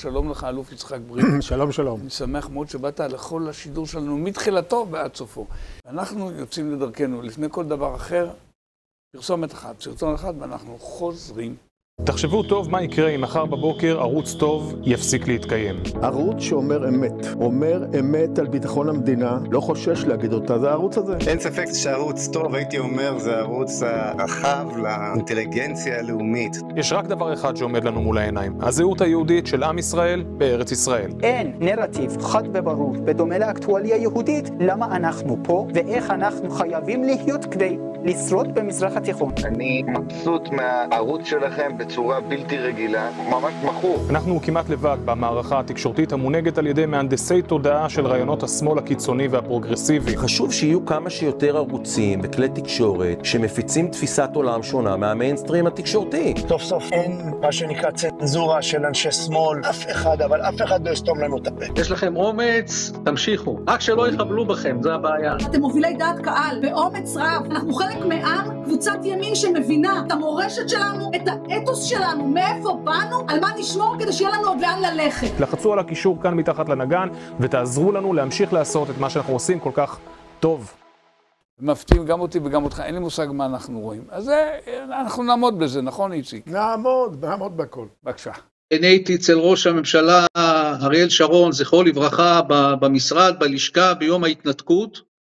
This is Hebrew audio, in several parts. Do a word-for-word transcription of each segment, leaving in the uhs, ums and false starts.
שלום לך, אלוף יצחק בריק. שלום, שלום. אני שמח מאוד שבאת לכל השידור שלנו מתחילתו ועד סופו. אנחנו יוצאים לדרכנו, לפני כל דבר אחר, פרסומת אחת, סרטון אחד, ואנחנו חוזרים. תחשבו טוב מה יקרה אם מחר בבוקר ערוץ טוב יפסיק להתקיים. ערוץ שאומר אמת, אומר אמת על ביטחון המדינה, לא חושש להגיד אותה, זה הערוץ הזה. אין ספק שערוץ טוב, הייתי אומר, זה הערוץ הרחב לאינטליגנציה הלאומית. יש רק דבר אחד שעומד לנו מול העיניים, הזהות היהודית של עם ישראל בארץ ישראל. אין נרטיב חד וברור, בדומה לאקטואליה יהודית, למה אנחנו פה ואיך אנחנו חייבים להיות כדי לשרוד במזרח התיכון. אני מבסוט מהערוץ שלכם בצורה בלתי רגילה, ממש מכור. אנחנו כמעט לבד במערכה התקשורתית המונהגת על ידי מהנדסי תודעה של רעיונות השמאל הקיצוני והפרוגרסיבי. חשוב שיהיו כמה שיותר ערוצים וכלי תקשורת שמפיצים תפיסת עולם שונה מהמיינסטרים התקשורתי. סוף סוף אין מה שנקרא צנזורה של אנשי שמאל, אף אחד, אבל אף אחד לא יסתום לנו את הפה. יש לכם אומץ, תמשיכו. רק שלא יחבלו בכם, זה הבעיה. אתם מובילי דעת קהל, באומץ רב. אנחנו חלק מעם, קבוצת ימין שמבינה את המורשת שלנו, את האתוס שלנו, מאיפה באנו, על מה נשמור כדי שיהיה לנו עוד לאן ללכת. לחצו על הקישור כאן מתחת לנגן ותעזרו לנו להמשיך לעשות את מה שאנחנו עושים כל כך טוב. מפתיעים גם אותי וגם אותך, אין לי מושג מה אנחנו רואים. אז זה, אנחנו נעמוד בזה, נכון איציק? נעמוד, נעמוד בכל. בבקשה. אני הייתי אצל ראש הממשלה אריאל שרון, זכרו לברכה, במשרד, בלשכה, ביום ההתנתקות,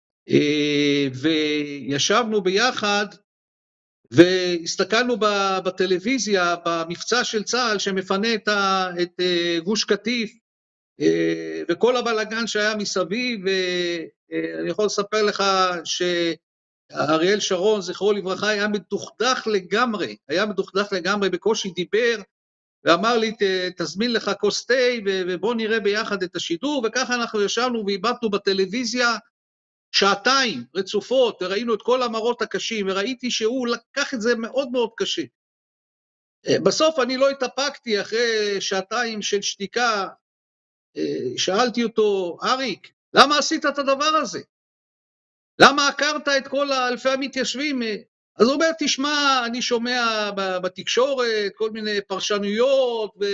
וישבנו ביחד, והסתכלנו בטלוויזיה, במבצע של צה"ל שמפנה את, ה, את גוש קטיף, וכל הבלגן שהיה מסביב, ואני יכול לספר לך שאריאל שרון, זכרו לברכה, היה מדוכדך לגמרי, היה מדוכדך לגמרי, בקושי דיבר, ואמר לי, תזמין לך כוס תה, ובוא נראה ביחד את השידור, וככה אנחנו ישבנו והיבטנו בטלוויזיה, שעתיים רצופות, וראינו את כל המראות הקשים, וראיתי שהוא לקח את זה מאוד מאוד קשה. בסוף אני לא התאפקתי, אחרי שעתיים של שתיקה, שאלתי אותו, אריק, למה עשית את הדבר הזה? למה הכרת את כל האלפי המתיישבים? אז הוא אומר, תשמע, אני שומע בתקשורת כל מיני פרשנויות, ו...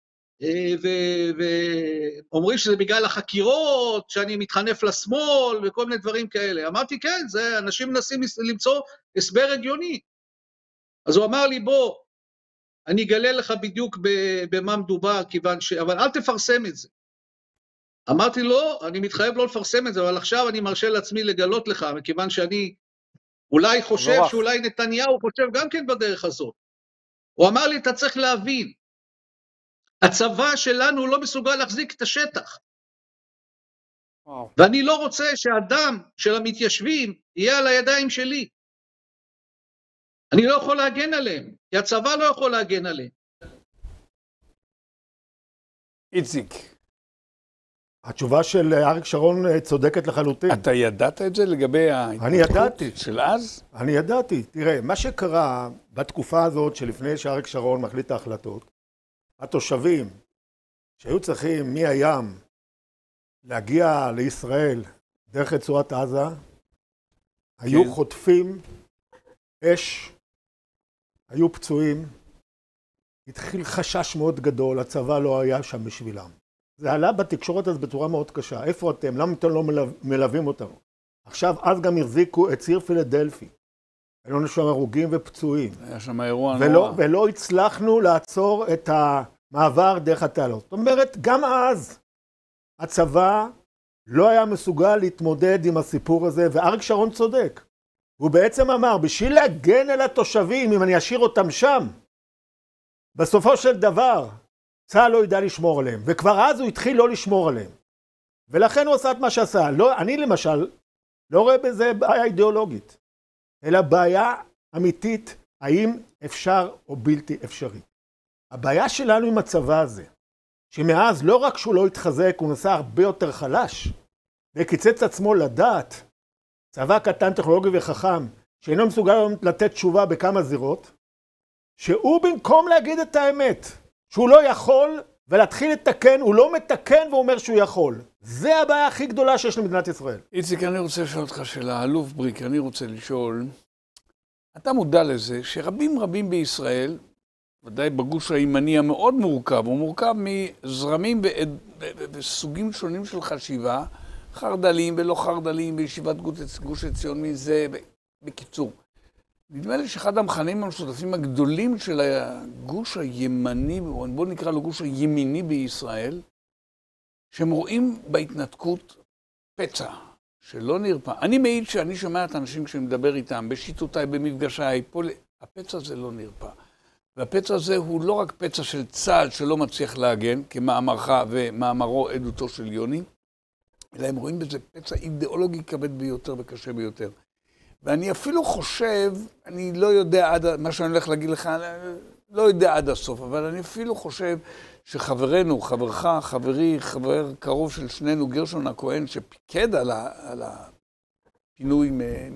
ואומרים שזה בגלל החקירות, שאני מתחנף לשמאל וכל מיני דברים כאלה. אמרתי, כן, זה אנשים מנסים למצוא הסבר הגיוני. אז הוא אמר לי, בוא, אני אגלה לך בדיוק במה מדובר, כיוון ש... אבל אל תפרסם את זה. אמרתי, לא, אני מתחייב לא לפרסם את זה, אבל עכשיו אני מרשה לעצמי לגלות לך, מכיוון שאני אולי חושב שאולי נתניהו חושב גם כן בדרך הזאת. הוא אמר לי, אתה צריך להבין, הצבא שלנו לא מסוגל להחזיק את השטח. וואו. ואני לא רוצה שהאדם של המתיישבים יהיה על הידיים שלי. אני לא יכול להגן עליהם, כי הצבא לא יכול להגן עליהם. איציק. התשובה של אריק שרון צודקת לחלוטין. אתה ידעת את זה לגבי ההתנתקות של אז? אני ידעתי. תראה, מה שקרה בתקופה הזאת שלפני שאריק שרון מחליט ההחלטות, התושבים שהיו צריכים מהים להגיע לישראל דרך רצועת עזה, היו כן. חוטפים אש, היו פצועים, התחיל חשש מאוד גדול, הצבא לא היה שם בשבילם. זה עלה בתקשורת אז בצורה מאוד קשה. איפה אתם? למה אתם לא מלו... מלווים אותנו? עכשיו, אז גם החזיקו את ציר פילדלפי. היו לנו שם הרוגים ופצועים. היה שם אירוע ולא, נורא. ולא הצלחנו לעצור את המעבר דרך התעלות. זאת אומרת, גם אז הצבא לא היה מסוגל להתמודד עם הסיפור הזה, ואריק שרון צודק. הוא בעצם אמר, בשביל להגן על התושבים, אם אני אשאיר אותם שם, בסופו של דבר, צה"ל לא ידע לשמור עליהם, וכבר אז הוא התחיל לא לשמור עליהם. ולכן הוא עשה את מה שעשה. לא, אני למשל לא רואה בזה בעיה אידיאולוגית, אלא בעיה אמיתית, האם אפשר או בלתי אפשרי. הבעיה שלנו עם הצבא הזה, שמאז לא רק שהוא לא התחזק, הוא נעשה הרבה יותר חלש, וקיצץ עצמו לדעת, צבא קטן, טכנולוגי וחכם, שאינו מסוגל לתת תשובה בכמה זירות, שהוא במקום להגיד את האמת, שהוא לא יכול ולהתחיל לתקן, הוא לא מתקן ואומר שהוא יכול. זה הבעיה הכי גדולה שיש למדינת ישראל. איציק, אני רוצה לשאול אותך שאלה, אלוף בריק, אני רוצה לשאול, אתה מודע לזה שרבים רבים בישראל, ודאי בגוש הימני המאוד מורכב, הוא מורכב מזרמים וסוגים שונים של חשיבה, חרדלים ולא חרדלים, בישיבת גוש עציון מזה, בקיצור. נדמה לי שאחד המכנים המשותפים הגדולים של הגוש הימני, בואו נקרא לו גוש הימיני בישראל, שהם רואים בהתנתקות פצע שלא נרפא. אני מעיד שאני שומע את האנשים כשאני מדבר איתם, בשיטותיי, במפגשיי, פה, הפצע הזה לא נרפא. והפצע הזה הוא לא רק פצע של צה"ל שלא מצליח להגן, כמאמרך ומאמרו עדותו של יוני, אלא הם רואים בזה פצע אידיאולוגי כבד ביותר וקשה ביותר. ואני אפילו חושב, אני לא יודע עד, מה שאני הולך להגיד לך, לא יודע עד הסוף, אבל אני אפילו חושב שחברנו, חברך, חברי, חבר קרוב של שנינו, גרשון הכהן, שפיקד על, ה, על הפינוי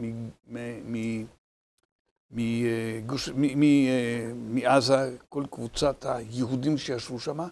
מעזה, כל קבוצת היהודים שישבו שם,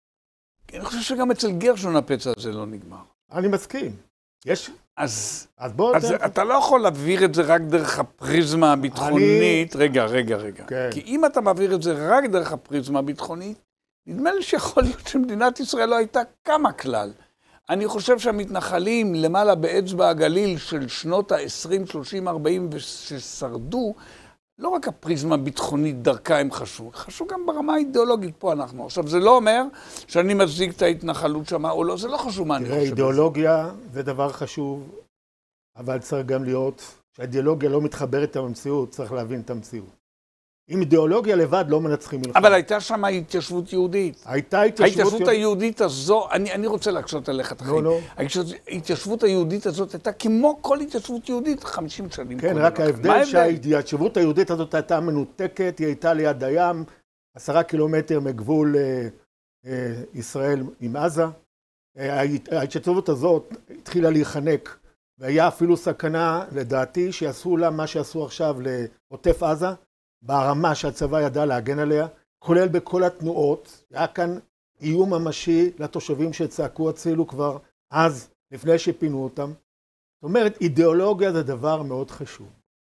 אני חושב שגם אצל גרשון הפצע הזה לא נגמר. אני מסכים. יש... אז, אז, בוא אז דרך... אתה לא יכול להעביר את זה רק דרך הפריזמה הביטחונית. אני... רגע, רגע, רגע. כן. כי אם אתה מעביר את זה רק דרך הפריזמה הביטחונית, נדמה לי שיכול להיות שמדינת ישראל לא הייתה כמה כלל. אני חושב שהמתנחלים למעלה באצבע הגליל של שנות ה-עשרים, שלושים, ארבעים ששרדו, לא רק הפריזמה הביטחונית דרכה הם חשוב, חשוב גם ברמה האידיאולוגית פה אנחנו. עכשיו, זה לא אומר שאני מצדיק את ההתנחלות שמה או לא, זה לא חשוב מה אני חושב. אידיאולוגיה זה דבר חשוב, אבל צריך גם להיות, שהאידיאולוגיה לא מתחברת עם המציאות, צריך להבין את המציאות. עם אידיאולוגיה לבד לא מנצחים מלחמה. אבל הייתה שם התיישבות יהודית. הייתה התיישבות... ההתיישבות היהודית הזו, אני, אני רוצה להקשות עליך את החיים. לא, לא. ההתיישבות היהודית הזאת הייתה כמו כל התיישבות יהודית, חמישים שנים. כן, רק ההבדל שההתיישבות היהודית הזאת הייתה מנותקת, היא הייתה ליד הים, עשרה קילומטר מגבול אה, אה, ישראל עם עזה. אה, ההתיישבות הזאת התחילה להיחנק, והיה אפילו סכנה, לדעתי, שיעשו לה מה שעשו עכשיו לעוטף עזה, ברמה שהצבא ידע להגן עליה, כולל בכל התנועות. היה כאן איום ממשי לתושבים שצעקו הצילו כבר אז, לפני שפינו אותם. זאת אומרת, אידיאולוגיה זה דבר מאוד חשוב.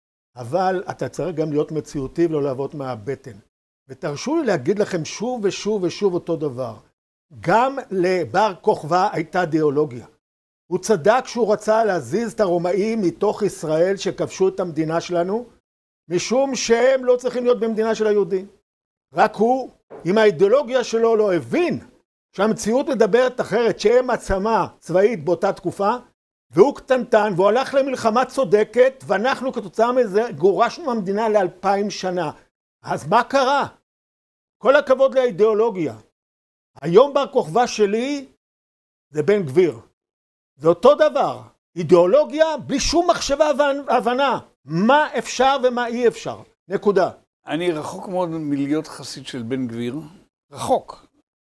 אבל אתה צריך גם להיות מציאותי ולא לעבוד מהבטן. ותרשו לי להגיד לכם שוב ושוב ושוב אותו דבר. גם לבר כוכבא הייתה אידיאולוגיה. הוא צדק שהוא רצה להזיז את הרומאים מתוך ישראל שכבשו את המדינה שלנו, משום שהם לא צריכים להיות במדינה של היהודים. רק הוא, עם האידיאולוגיה שלו, לא הבין שהמציאות מדברת אחרת, שהם עצמה צבאית באותה תקופה, והוא קטנטן, והוא הלך למלחמה צודקת, ואנחנו כתוצאה מזה גורשנו מהמדינה לאלפיים שנה. אז מה קרה? כל הכבוד לאידיאולוגיה. היום בר כוכבא שלי זה בן גביר. זה אותו דבר. אידיאולוגיה בלי שום מחשבה והבנה. מה אפשר ומה אי אפשר. נקודה. אני רחוק מאוד מלהיות חסיד של בן גביר. רחוק.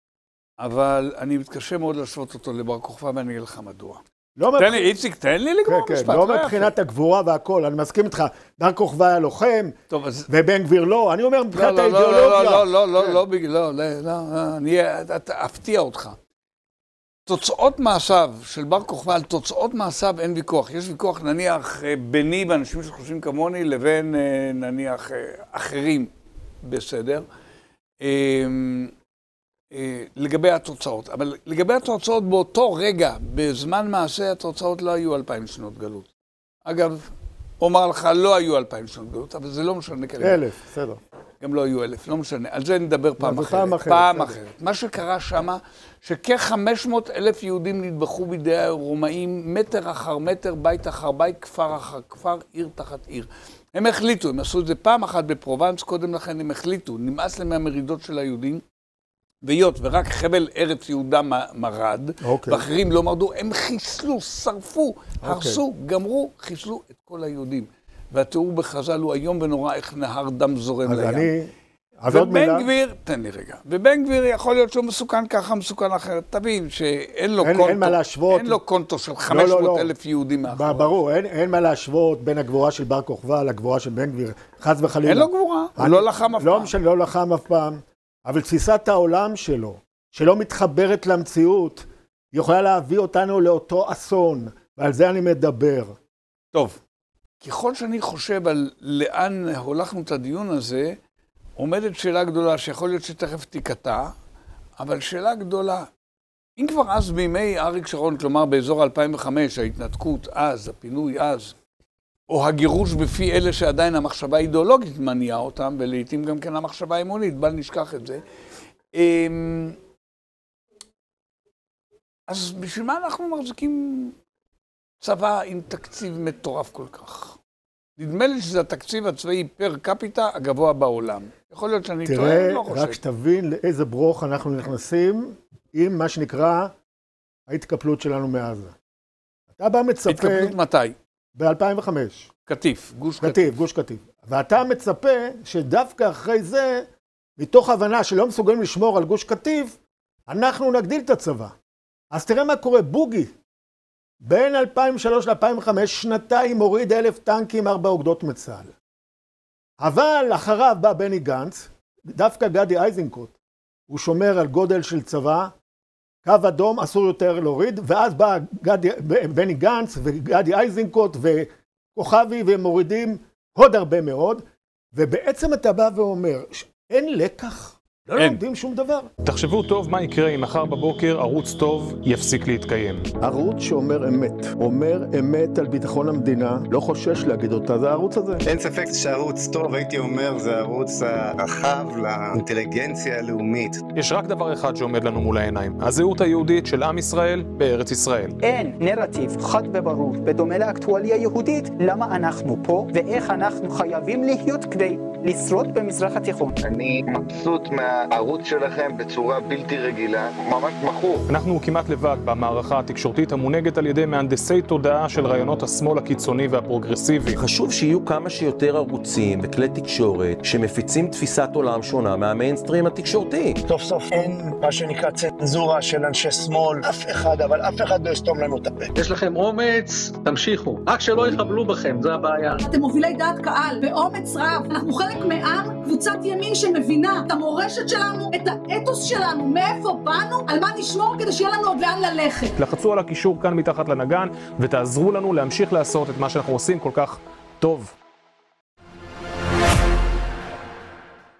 אבל אני מתקשה מאוד להשוות אותו לבר כוכבא, ואני אגיד לך מדוע. לא תן לי, איציק, תן לי לגמור כן, משפט. כן, לא מבחינת הגבורה והכל, אני מסכים איתך, בר כוכבא היה לוחם, טוב, אז... ובן גביר לא, אני אומר מבחינת לא, האידיאולוגיה. לא, לא, לא, לא, לא, לא, לא, לא, אני אפתיע אותך. תוצאות מעשיו של בר כוכבא, על תוצאות מעשיו אין ויכוח. יש ויכוח נניח ביני באנשים שחושבים כמוני, לבין נניח אחרים בסדר. לגבי התוצאות. אבל לגבי התוצאות באותו רגע, בזמן מעשה, התוצאות לא היו אלפיים שנות גלות. אגב, אומר לך, לא היו אלפיים שנות גלות, אבל זה לא משנה כרגע. אלף, בסדר. גם לא היו אלף, לא משנה. על זה נדבר פעם אחרת. פעם אחרת. פעם אחרת. מה שקרה שמה, שכ-חמש מאות אלף יהודים נטבחו בידי הרומאים, מטר אחר מטר, בית אחר בית, כפר אחר כפר, עיר תחת עיר. הם החליטו, הם עשו את זה פעם אחת בפרובנס, קודם לכן הם החליטו, נמאס להם מהמרידות של היהודים, ויות ורק חבל ארץ יהודה מרד, okay. ואחרים לא מרדו, הם חיסלו, שרפו, okay. הרסו, גמרו, חיסלו את כל היהודים. והתיאור בחז"ל הוא היום ונורא איך נהר דם זורם לים. אני... ובן גביר, תן לי רגע, ובן גביר יכול להיות שהוא מסוכן ככה, מסוכן אחרת. תבין שאין לו אין, קונטו, אין מה להשוות. אין לו קונטו של חמש מאות אלף יהודים מאחורי. ברור, אין, אין מה להשוות בין הגבורה של בר כוכבא לגבורה של בן גביר. חס וחלילה. אין לו גבורה, הוא לא לחם אף פעם. לא משנה, לא לחם אף פעם. אבל תפיסת העולם שלו, שלא מתחברת למציאות, יכולה להביא אותנו לאותו אסון, ועל זה אני מדבר. טוב, ככל שאני חושב על לאן הולכנו את הדיון הזה, עומדת שאלה גדולה שיכול להיות שתכף תיקטע, אבל שאלה גדולה, אם כבר אז בימי אריק שרון, כלומר באזור אלפיים וחמש, ההתנתקות אז, הפינוי אז, או הגירוש בפי אלה שעדיין המחשבה האידיאולוגית מניעה אותם, ולעיתים גם כן המחשבה האמונית, בל נשכח את זה. אז בשביל מה אנחנו מחזיקים צבא עם תקציב מטורף כל כך? נדמה לי שזה התקציב הצבאי פר קפיטה הגבוה בעולם. יכול להיות שאני טועה, לא חושב. תראה, רק שתבין לאיזה ברוך אנחנו נכנסים עם מה שנקרא ההתקפלות שלנו מעזה. אתה בא מצפה... התקפלות מתי? ב-אלפיים וחמש. קטיף, גוש קטיף. קטיף, גוש קטיף. ואתה מצפה שדווקא אחרי זה, מתוך הבנה שלא מסוגלים לשמור על גוש קטיף, אנחנו נגדיל את הצבא. אז תראה מה קורה, בוגי. בין אלפיים ושלוש ל-אלפיים וחמש, שנתיים הוריד אלף טנקים, ארבע אוגדות מצה"ל. אבל אחריו בא בני גנץ, דווקא גדי איזנקוט, הוא שומר על גודל של צבא, קו אדום אסור יותר להוריד, ואז בא גדי, בני גנץ וגדי איזנקוט וכוכבי, והם מורידים עוד הרבה מאוד, ובעצם אתה בא ואומר, אין לקח, לא לומדים שום דבר. תחשבו טוב מה יקרה אם מחר בבוקר ערוץ טוב יפסיק להתקיים. ערוץ שאומר אמת, אומר אמת על ביטחון המדינה, לא חושש להגיד אותה, זה הערוץ הזה. אין ספק שערוץ טוב, הייתי אומר, זה הערוץ הרחב לאינטליגנציה הלאומית. יש רק דבר אחד שעומד לנו מול העיניים, הזהות היהודית של עם ישראל בארץ ישראל. אין נרטיב חד וברור, בדומה לאקטואליה יהודית, למה אנחנו פה ואיך אנחנו חייבים להיות כדי לשרוד במזרח התיכון. אני מבסוט מהערוץ שלכם בצורה בלתי רגילה, ממש מכור. אנחנו כמעט לבד במערכה התקשורתית המונהגת על ידי מהנדסי תודעה של רעיונות השמאל הקיצוני והפרוגרסיבי. חשוב שיהיו כמה שיותר ערוצים וכלי תקשורת שמפיצים תפיסת עולם שונה מהמיינסטרים התקשורתי. סוף סוף אין מה שנקרא צנזורה של אנשי שמאל, אף אחד, אבל אף אחד לא יסתום לנו את הפה. יש לכם אומץ, תמשיכו. רק שלא יחבלו בכם, זה הבעיה. אתם מובילי דעת קהל, באומץ רב. אנחנו חלק מעם, קבוצת ימין שמבינה את המורשת שלנו, את האתוס שלנו, מאיפה באנו, על מה נשמור כדי שיהיה לנו עוד לאן ללכת. לחצו על הקישור כאן מתחת לנגן ותעזרו לנו להמשיך לעשות את מה שאנחנו עושים כל כך טוב.